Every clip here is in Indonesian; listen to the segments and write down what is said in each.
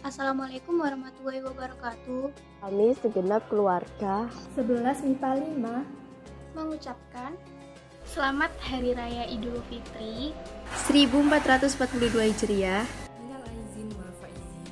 Assalamualaikum warahmatullahi wabarakatuh. Kami segenap keluarga 11 MIPA 5 mengucapkan Selamat Hari Raya Idul Fitri 1442 Hijriah. Minal aizin wal faizin.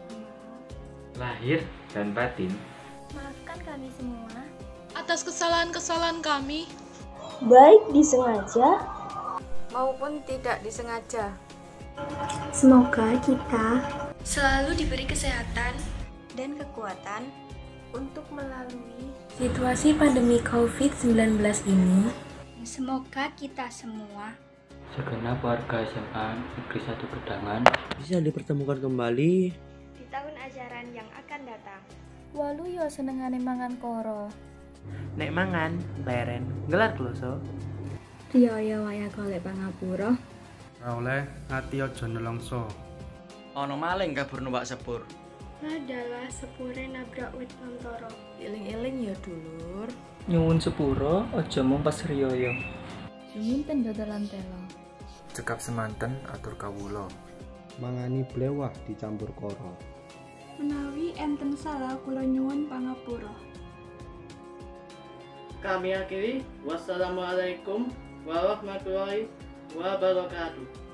Lahir dan batin. Maafkan kami semua atas kesalahan-kesalahan kami, baik disengaja Maupun tidak disengaja. Semoga kita Selalu diberi kesehatan dan kekuatan Untuk melalui situasi pandemi COVID-19 ini. Semoga kita semua Segenap warga SMA Negeri 1 Gedangan bisa dipertemukan kembali di tahun ajaran yang akan datang. Walu yo senengane mangan koro. Nek mangan, leren, gelar kloso. Riyaya waya golek pangapura. Ora oleh ati aja nelongso. ono maling kabur numpak sepur. Adalah sepure nabrak wit montoro. Eling-eling ya dulur. Nyuwun sepuro, aja mumpas riyaya. Juminten dodolan telo. Cekap semanten atur kawula. Mangani blewah dicampur koro. Menawi enten salah kula nyuwun pangapura. Kami akhiri, wassalamualaikum warahmatullahi wabarakatuh.